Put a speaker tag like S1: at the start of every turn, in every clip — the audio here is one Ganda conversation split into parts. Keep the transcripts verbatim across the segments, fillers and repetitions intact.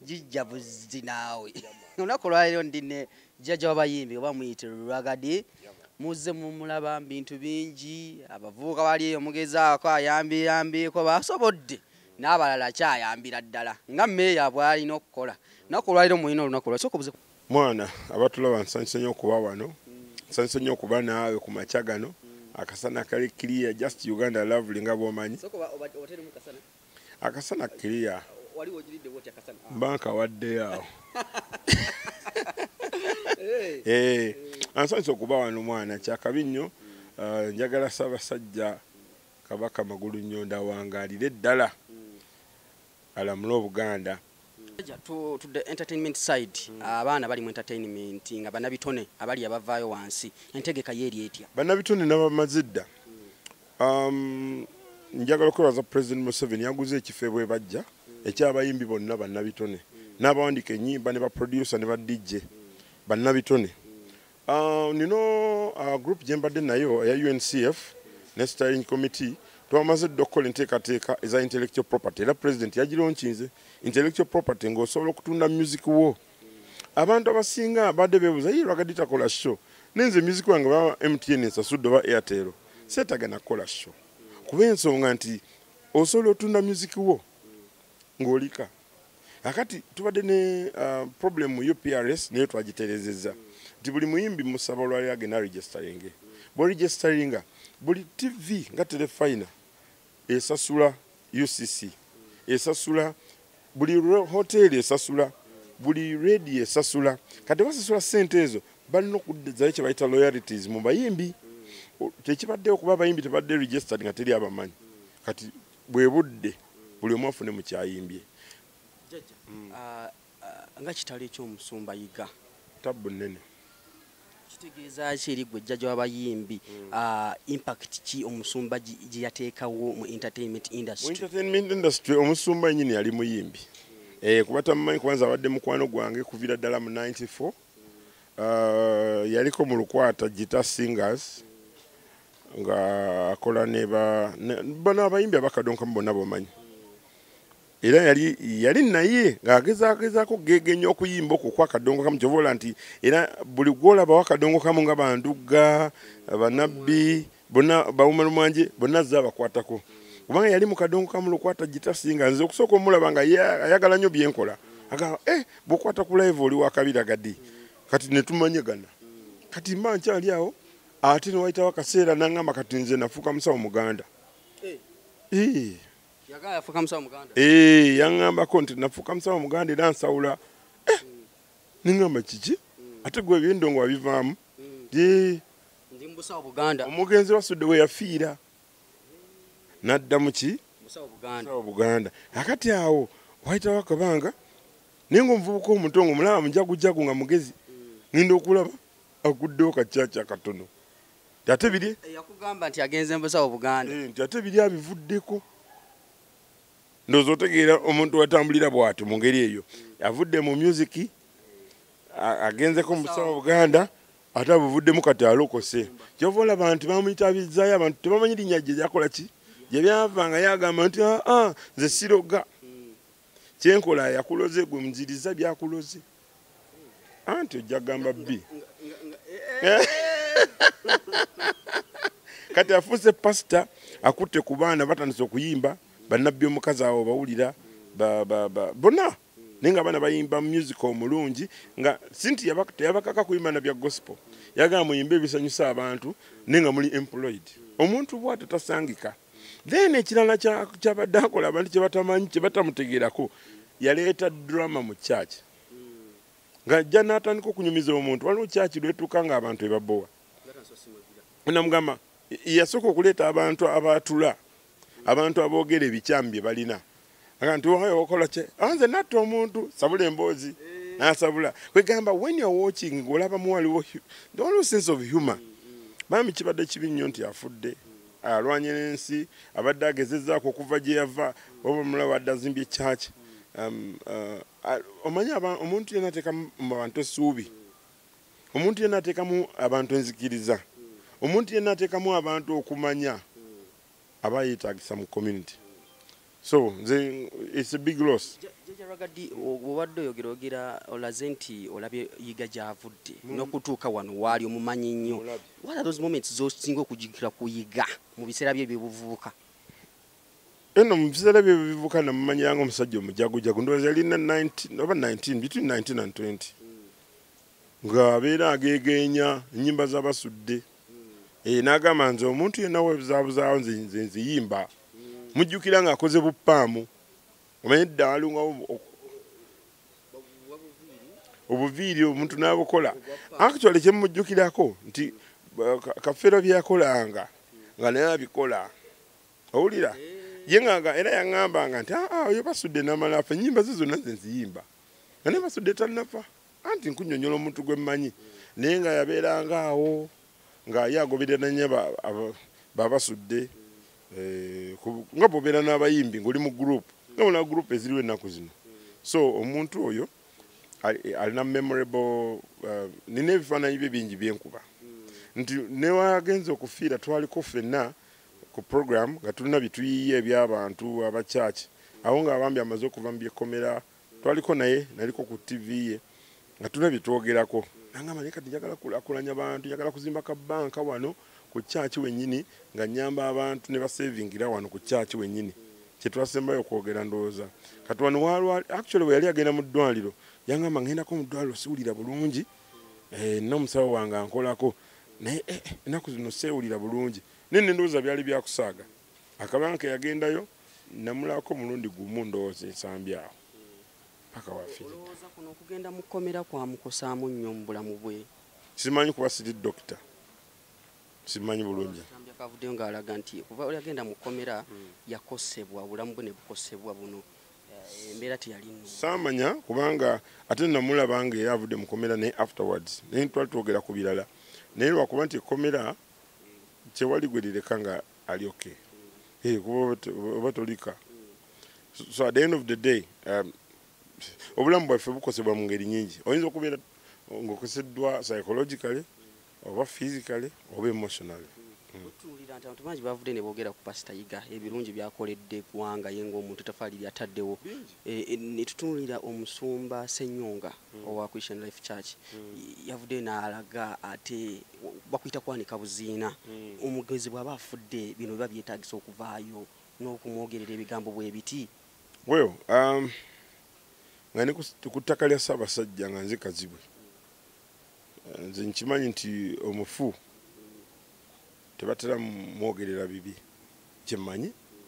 S1: jijja buzi naawe olunaku lwaliro ndine jjajja w'abayimbi oba muyite Lwagadi muzze mumulaba bintu bingi abavubuka bali eyo mugezaako ayambiyambiyeko basobodde n'abalala kyayambira ddala nga mmeeya bw'alina okukola olunaku lwaliro mulina olunaku lwaki okubuze
S2: mwana abatulaba nsanyusa nnyo okuba wano nsanyusa nnyo okuba naawe ku makya gano akasana kali clear just Uganda lovely nga bw'omanyi akasana clear mbanka waddeyo awo eh ansanyusa okuba wano mwana kyakabi nnyo njagala Ssaabasajja Kabaka Magulu Nnyonda wangaalire ddala alamula Obuganda.
S1: To, to the entertainment side abaana bali mu entertainment nga bannabitone abali abavaayo wansi entegeka yeeri etya
S2: bannabitone n'abamazidda um, njagala okwebaza President Museveni yaguze ekifo bwe bajja ekyabayimbi bonna bannabitone n'abawandika ennyimba ne baproducer ne ba D J bannabitone uh, nino uh, group gye mbadde nayo eya U N C F ne steering committee twamazidde okukola enteekateeka eza intellectual property era president yagironkinze intellectual property ng'osobola okutunda music wo abantu abasinga badde beebuuza ye Lwagadi takola show nenze music wange baba M T N ensasudde oba Airtel seetagana kukola show kuba ensonga nti osobola otunda music wo ng'olika akati tubadde ne uh, problem mu U P R S naye twagitereezezza nti buli muyimbi musaba olwali agenda registeringe bwe registeringa buli T V nga telefina esasula U C C esasula buli hotel esasula buli radio esasula kati basasula sente ezo balina okuddayo kye bayita loyalties mu bayimbi tekibadde okuba abayimbi tebadde registered nga teri abamanyi kati bwe budde buli omu afune mu kyayimbye
S1: nga kitalo ekyomusumba yiga
S2: tabbu nnene
S1: kitegeeza ki eri gwe jjajja w'abayimbi impact ki omusumba gye yateekawo mu entertainment industry
S2: mu entertainment industry omusumba yennyini yali muyimbi eh kuba tamumanyi kubanza abadde mukwano gwange kuviira ddala mu ninety-four yaliko mu Lukwata Guitar Singers nga akola ne bano abayimbi abakadonkamu bonna bomanyi era yali yali naye ng'agezaako gegenya okuyimba okwo kwa kadongo kamu kyovola nti era buli gwolaba wakadongo kamu nga Banduga Banabbi bonna Bawuma Lumwanje bonna zza bakwatako kubanga yali mu kadongo kamu Lukwata Guitar Singers nze okusooka omulaba nga ayagala nnyo byenkola agamba eh bw'okwata ku live oli wakabiragadi kati ne tumanyagana kati mba nkyali awo ate ne wayitawo akaseera n'aŋŋamba kati nze nafuuka musawo Muganda eh
S1: yagala yafuuka musawo Muganda
S2: eh yaŋŋambako nti nafuuka musawo Muganda era nsawula eh niŋŋamba kiki ate gwe ebyendongo wabivaamu ye
S1: ndi musawo Buganda
S2: omugenzi wasudde we yafiira nadda mu ki
S1: musawo Buganda
S2: musawo Buganda akati awo wayitawo akabanga naye ng'omuvubuka omuto ng'omulaba mujagujagu nga mugezi ngenda okulaba aguddewo kacaca akatono ate biri
S1: yakugamba nti agenze musawo Buganda
S2: nti ate biri abivuddeko ndowooza otegeera omuntu watambulira bw'atyo mu ngeri eyo avudde mu music agenzeko musawo Buganda ate abuvuddemu kati alokose kyova olaba nti bamuyitabizzaayo abantu tebamanyi linnya gye lyakola ki gye byavanga yagamba nti aa nze siroga kyenkola yakuloze gwe muziriza byakuloze anti ojja kugamba bbi kati afuuse pasita akutte ku baana batandise okuyimba bannabbi omukazi awo bawulira bonna naye nga abaana bayimba music omulungi nga sinti teyabakaka kuyimba na bya gospel yagamba muyimbe ebisanyusa abantu naye nga muli employed omuntu bw'ate tasangika then ekirala kyabadde akola abantu kye batamanyi kye batamutegeerako yaleeta drama mu church nga ajja n'atandika okunyumiza omuntu waliwo church lwetuuka nga abantu ebabowa namugamba yasooka okuleeta abantu abaatula abantu aboogera ebikyamu bye balina aga nti wayo okola kye anze natta omuntu sabula emboozi n'asabula kwegamba when you're watching ng'olabamu waliwo the only sense of humor bambi kibadde kibi nnyo nti afudde alwanye n'ensi abadde agezezzaako okuva gye yava oba mulaba adde azimbye church omanyi omuntu yenna ateekamu mu bantu essuubi omuntu yenna ateekamu abantu enzikiriza omuntu yenna ateekamu abantu okumanya aba yeetaagisa mu community so nze it's a big loss.
S1: Jjajja Ragadi obadde oyogera ogera olaze nti olabye yiga gy'avudde n'okutuuka wano waali omumanyi nnyo. What are those moments z'osinga okujjukira kuyiga mu biseera bye by'obuvubuka?
S2: Eno mu biseera bye by'obuvubuka namumanyiranga omusajja omujagujagu ndowooza yalina nineteen oba nineteen between nineteen and twenty ng'abeera ageegeenya ennyimba z'abasudde. N'agamba nze omuntu yenna webuzaabuzaawo nze nziyimba mujjukira ng'akoze buppaamu omanyi dda walungawo obuviiri omuntu n'abukola. Actually kyemujjukirako nti Kafeero byakolanga nga naye abikola owulira ye nga era yaŋŋambanga nti aa oyo Basudde namala afa ennyimba ze zonna nze nziyimba nga ne Basudde tannafa anti nkunnyonnyola omuntu gwe mmanyi naye nga yabeeranga awo nga ye agoberera nnyo Babasudde nga bw'obeera n'abayimbi ng'oli mu group nga muna group eziriwo ennaku zino. So omuntu oyo alina memorable nina ebifaananyi bye bingi byenkuba nti newagenza okufiira twaliko ffenna ku program nga tulina bituyiye eby'abantu abakyaki awo ng'abambi amaze okuva mu byekkomera twaliko naye naliko ku T V ye nga tulina byetwogerako nangamba naye kati njagala kulaakulanya abantu njagala kuzimba ka banka wano ku kyaki wennyini nga nnyamba abantu ne basevingira wano ku kyaki wennyini kyetwasembayo okwogera ndowooza kati wano waalwali actually bwe yali agenda mu ddwaliro yangamba ngendako mu ddwaliro siwulira bulungi nina omusawo wange ankolako naye ennaku zino seewulira bulungi naye nendowooza byali byakusaaga akabanga ke yagendayo namulako mulundi gumu ndowooza ensambi awo paka wafire.
S1: Olowooza kuno okugenda mu kkomera kwamukosaamu nnyo mu bulamu bwe?
S2: Simanyi kuba siri dokita simanyi bulungi.
S1: Kavuddeyo ng'alaga nti kuba oli agenda mu kkomera yakosebwa obulamu bwe ne bukosebwa buno embeera teyali nno.
S2: Saamanya kubanga ate namulabanga era avudde mu kkomera naye afterwards naye twali twogera ku birala naye lwakuba nti ekkomera kyewali gwe lireka nga ali okay kuba oba tolika. So at the end of the day um, obulamu bwaffe bukosebwa mu ngeri nyingi oyinza okubeera ng'okoseddwa psychologically oba physically oba emotionally.
S1: Tutuulira nti abantu bangi bavudde ne boogera ku Pastor Yiga ebirungi byakoledde eggwanga ye ng'omuntu tafaali lyataddewo. Ne tutunuulira omusumba Ssenyonga owa Christian Life Church yavudde n'alaga ate bakuyita kwanika buziina omugezi bw'aba afudde bino biba byetaagisa okuvaayo n'okumwogerera ebigambo bwe biti.
S2: Well, um, nga ne ku ttaka lya Ssaabasajja nga nze Kazibwe nze nkimanyi nti omufu tebatera mwogerera bibi kyemmanyi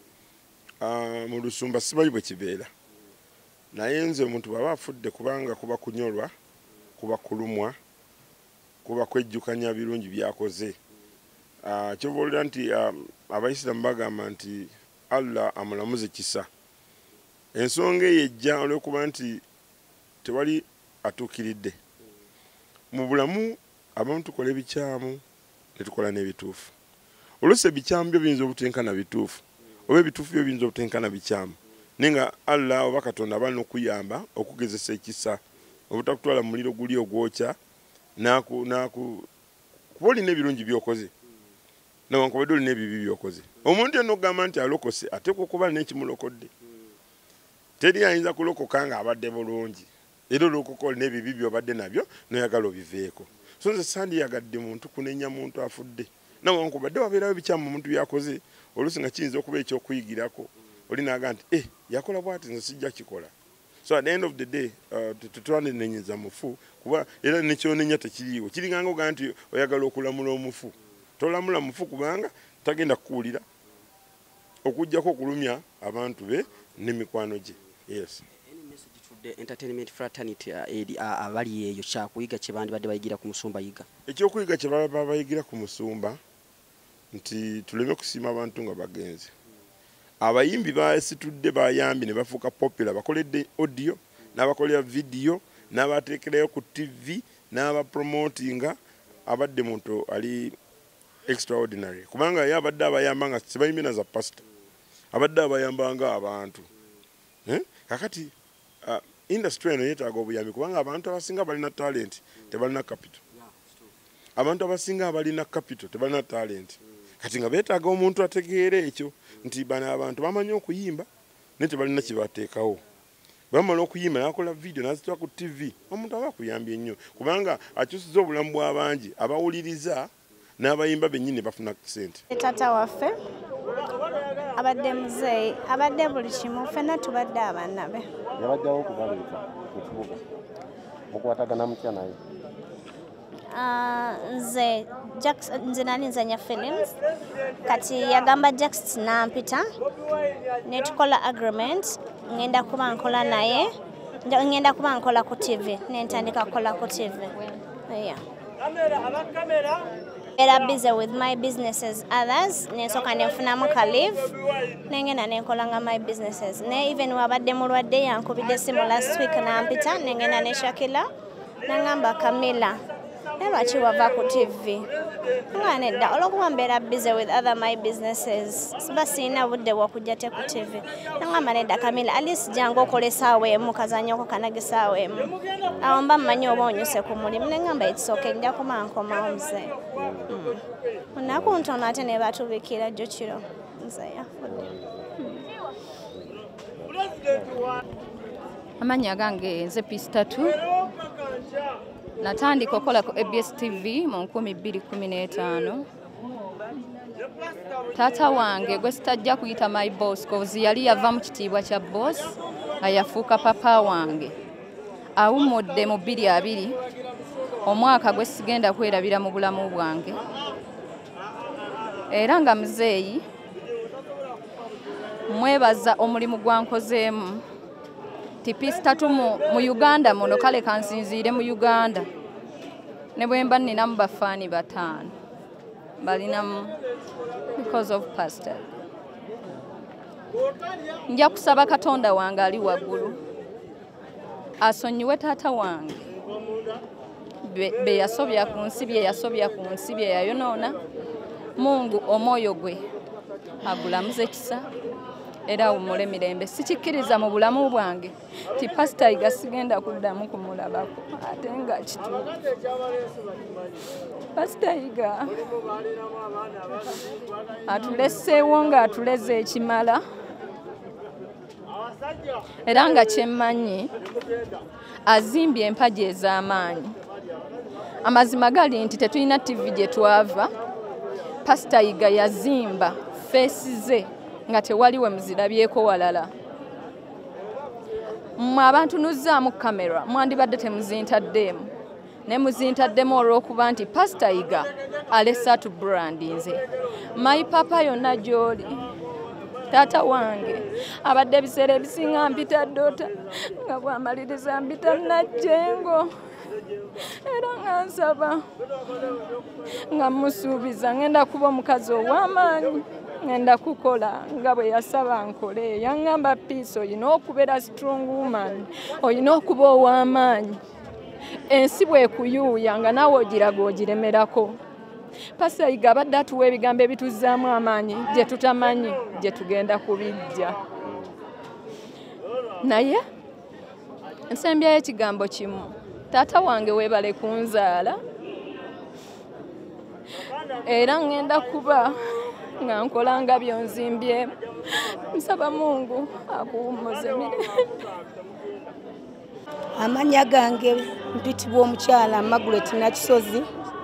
S2: mu Lusumba simanyi bwe kibeera naye nze omuntu bw'aba afudde kubanga kuba kunyolwa kuba kulumwa kuba kwejjukanya birungi byakoze kyoboolera nti Abayisiraamu bagamba nti Allah amulamuze kisa. Ensonga eyo ejja olw'okuba nti tewali atuukiridde mu bulamu abamu tukola ebikyamu ne tukola n'ebituufu. Oluusi ebikyamu byo biyinza obutenkana bituufu oba ebituufu byo biyinza obutenkana bikyamu naye nga Allah oba Katonda aba n'okuyamba okugezesa ekisa obutakutwala mu muliro guli ogwokya kuba olina ebirungi byokoze newankubadde olina ebibi byokoze. Omuntu yenna okugamba nti alokose ateekwa okuba n'ekimulokodde. Teri ayinza kulokoka nga abadde bulungi era olwokuba olina ebibi by'obadde nabyo noyagala obiveeko. So nze sandiyagadde muntu kunenya muntu afudde newankubadde wabeerawo ebikyamu muntu byakoze oluusi nga kiyinza okuba ekyokuyigirako oli naaga nti eh yakola bw'ati nze sijja kikola. So at the end of the day tetwanenenyeza mufu kuba era nekyonenya tekiriiwo kiringanga ogaa nti oyagala okulamula omufu tolamula mufu kubanga tagenda kukuwulira okujjako okulumya abantu be n'emikwano gye. Yes.
S1: Entertainment fraternity eri abali eyo kyakuyiga kye bandibadde bayigira ku musumba Yiga.
S2: Ekyokuyiga kye baba bayigira ku musumba nti tuleme kusiima abantu nga bagenzi. Abayimbi baasitudde bayambi ne bafuuka popular bakoledde audio n'abakolera video n'abateekerayo ku T V n'abapromotinga abadde muntu ali extraordinary kubanga ye abadde abayamba nga sibayimbi na za pastor abadde abayambanga abantu. Eh? Kakati uh, industry eno yeetaaga obuyambi kubanga abantu abasinga balina talent tebalina capital. Abantu abasinga balina capital tebalina talent. Kati nga beetaaga omuntu ategeera ekyo nti bano abantu bamanyi okuyimba naye tebalina kibateekawo bamala okuyimba nakola video nazitwa ku T V omuntu aba akuyambye nnyo kubanga akyusiza obulamu bw'abangi abawuliriza n'abayimba bennyini bafuna ssente.
S3: Taata waffe abadde muzeeyi abadde buli kimu ffenna tubadde abaana be.
S4: Yabajjawo okubaleeta mu kibuga mukwatagana mutya naye?
S3: Nze nze nali nzanya films kati yagamba Jax nampita ne tukola agreement ngenda kuba nkola naye ngenda kuba nkola ku T V ne ntandika kukola ku T V. Yeah. Era busy with my businesses others nensoka nenfunamu ka leave nengenda nenkolanga my businesses ne even wabadde mulwadde yankubidde simu last week nampita nengenda ne Shakila nangamba Camilla lwaki wava ku T V nga nedda olwokuba mbeera busy with other my businesses siba siina budde bwokujja te ku T V nangamba nedda Camilla at least jangu okole essaawa emu kazanyoko kanage essaawa emu awo mba mmanyi oba onyuse ku mulimu nengamba it's okay nja kuba nkomawo muzeeyi munaku ntono ate ne batubikira jjo kiro muzeeyi afudde.
S5: Amannya gange nze Pistatu natandika okukola ku A B S T V mu nkumi bbiri kkumi n'etaano. Taata wange gwe sitajja kuyita my boss cause yali yava mu kitiibwa kya boss ayafuuka papa wange awummudde mu bbiri abiri omwaka gwe sigenda kwerabira mu bulamu bwange era nga muzeeyi mwebaza omulimu gwankozeemu ti Pistatu mu, mu Uganda muno kale kansinziire mu Uganda ne bwe mba nninamu bafaani bataano balinamu because of pastor. Nja kusaba Katonda wange ali waggulu asonyiwe taata wange be, be yasobya ku nsi bye yasobya ku nsi bye yayonoona Mungu omwoyo gwe agulamuze kisa era umule mirembe sikikkiriza mu bulamu bwange ti pastor Iga sigenda kuddamu kumulabako ate nga kituufu. Pastor Iga atuleseewo nga atuleze ekimala era nga kyemmanyi azimbye empagi ez'amaanyi. Amazima gali nti tetulina T V gye twava Pastor Iga yazimba feesi ze nga tewaliwe muzirabyeko walala. Mmwe abantu nuzzaamu kamera mwandibadde temuzintaddeemu ne muzintaddemu olw'okuba nti Pastor Iga alese atubrandinze. My papa yonna gy'oli taata wange abadde ebiseera ebisinga mpita Dota nga bwamaliriza mpita Najjengo era nga nsaba nga musuubiza ngenda kuba omukazi ow'amaanyi ngenda kukola nga bwe yasaba nkole. Yangamba Peace oyina okubeera strong woman oyina okuba ow'amaanyi ensi bwekuyuuya nga naawe ogiraga ogiremerako. Pastor Iga abadde atuwa ebigambo ebituzzaamu amaanyi gye tutamanyi gye tugenda kubijja naye nsembyayo ekigambo kimu taata wange weebale kunzaala era ngenda kuba nga nkola nga byonzimbye nsaba Mungu akuwummuze mirembe.
S6: Amannya gange mpitibwa omukyala Margaret Nakisozi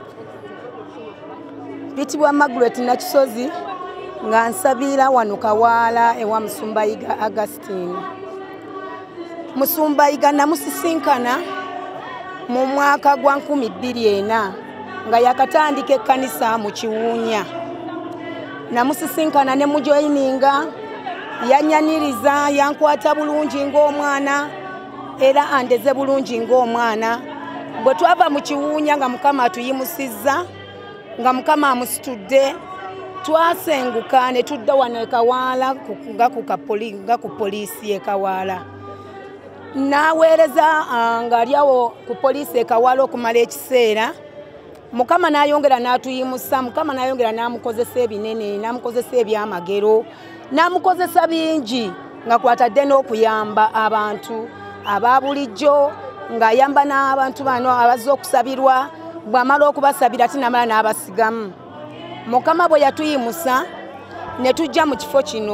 S6: mpitibwa Margaret Nakisozi nga nsabiira wano Kawaala ewa Musumba Iga Augustine. Musumba Iga namusisinkana mu mwaka gwa nkumi bbiri ena nga yakatandika ekkanisa mu Kiwunya. Namusisinkana ne mujoyininga yanyaniriza yankwata bulungi ng'omwana era andeze bulungi ng'omwana. Bwe twava mu Kiwunya nga Mukama atuyimusizza nga Mukama amusitudde twasenguka ne tudda wano e Kawaala nga ku poliisi e Kawaala. Naweereza nga ali awo ku poliisi e Kawaala okumala ekiseera. Mukama n'ayongera n'atuyimusa, Mukama n'ayongera n'amukozesa ebinene, n'amukozesa ebyamagero, n'amukozesa bingi nga kwatadde n'okuyamba abantu aba bulijjo, ng'ayamba n'abantu bano abazze okusabirwa, bw'amala okubasabira ate n'amala n'abasigamu. Mukama bwe yatuyimusa ne tujja mu kifo kino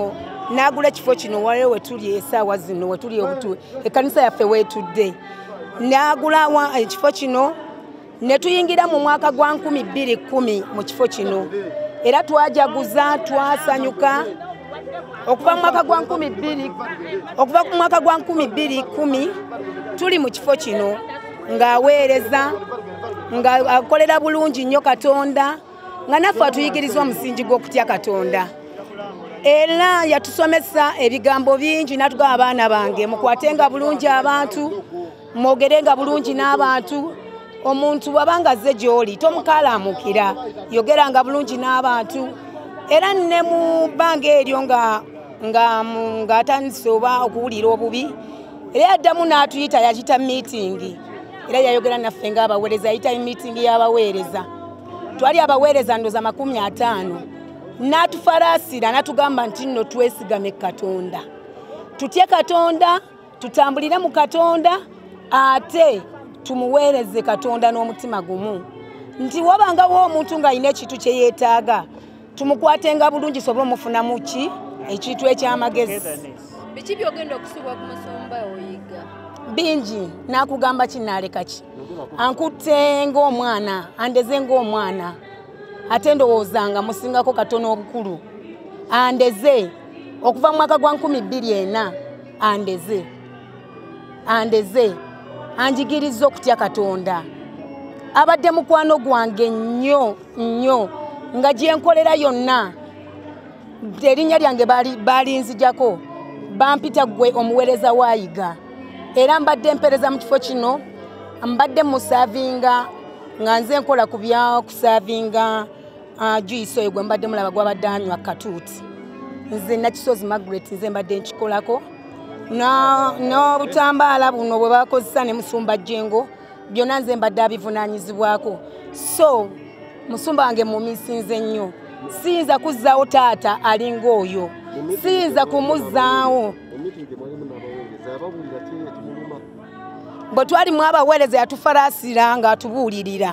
S6: n'agula ekifo kino waliwo we tuli essaawa zino we tuli ekkanisa yaffe weetudde n'agula ekifo kino ne tuyingira mu mwaka gwa nkumi bbiri kkumi mu kifo kino era twajaguza twasanyuka okuva mu mwaka gwa nkumi bbiri okuva ku mwaka gwa nkumi bbiri kkumi tuli mu kifo kino ng'aweereza ng'akolera bulungi nnyo Katonda nga naffe atuyigiriza omusingi gw'okutya Katonda era yatusomesa ebigambo bingi n'atugamba abaana bange mukwatenga bulungi abantu mwogerenga bulungi n'abantu omuntu bw'abanga azze gy'oli tomukaalamukira yogeranga bulungi n'abantu era ne mu bbanga eryo nga ng'atandise oba okuwulira obubi era yaddamu n'atuyita yakita miitingi era yayogera naffe ng'abaweereza yayita miitingi y'abaweereza twali abaweereza ndoza makumi ataano n'atufalaasira n'atugamba nti nno twesigame Katonda tutye Katonda tutambulire mu Katonda ate tumuweereze Katonda n'omutima gumu nti wabangawo omuntu ng'alina ekintu kye yeetaaga tumukwatenga bulungi sobola omufunamu ki ekintu eky'amagezi
S5: biki byogenda okusibwa ku musumba oyiga
S6: bingi n'akugamba kinaaleka ki ankutte ng'omwana andeze ng'omwana ate ndowoozanga musingako katono obukulu andeze okuva mu mwaka gwa nkumi bbiri ena andeze andeze anjigiriza okutya Katonda abadde mukwano gwange nnyo nnyo nga gye nkolera yonna erinnya lyange balinzijako bampita gwe omuweereza waayiga era mbadde mpereza mu kifo kino mbadde musaavinga nga nze nkola ku bya kusaavinga juice oyo gwe mbadde mulaba gwabadde anywa katuuti nze Nakisozi Margaret nze mbadde nkikolako n'obutambaala buno bwe bakozesa ne Musumba Jengo byonna nze mbadde abivunaanyizibwako so musumba wange mumisinze nnyo siyinza kuzzaawo taata alinga oyo siyinza kumuzzaawo bwe twalimu abaweereza yatufalaasira ng'atubuulirira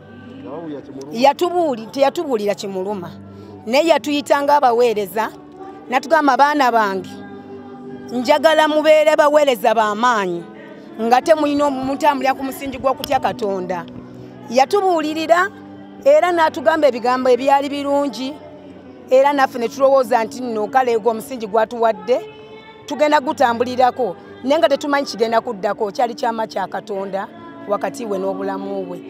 S6: teyatubuulira kimuluma naye yatuyitanga abaweereza natugamba baana bange njagala mubeere baweereza b'amaanyi nga temulina mutambulira ku musingi gw'okutya Katonda yatubuulirira era n'atugamba ebigambo ebyali birungi era naffe ne tulowooza nti nno kale gwe omusingi gwatuwadde tugenda gutambulirako naye nga tetumanyi kigenda kuddako kyali kyama kya Katonda wakati we n'obulamu bwe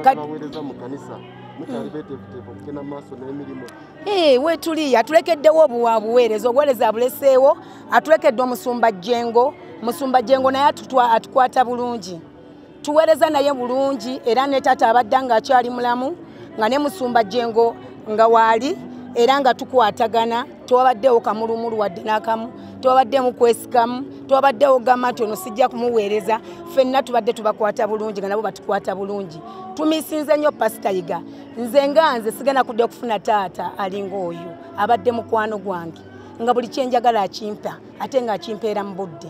S6: we tuli atulekeddewo obuweereza obuweereza abuleseewo atulekedde Omusumba Jengo Musumba Jengo naye atukwata bulungi tuweereza naye bulungi era ne taata abadde ng'akyali mulamu nga ne Musumba Jengo nga waali era nga tukwatagana tewabaddewo kamulumulu wadde n'akamu tewabaddemu kwesikamu tewabaddewo gamba nti ono sijja kumuweereza ffenna tubadde tubakwata bulungi nga nabo batukwata bulungi tumisinze nnyo Pastor Yiga nze nga nze sigenda kudde okufuna taata alinga oyo abadde mukwano gwange nga buli kyenjagala akimpa ate nga akimpeera mu budde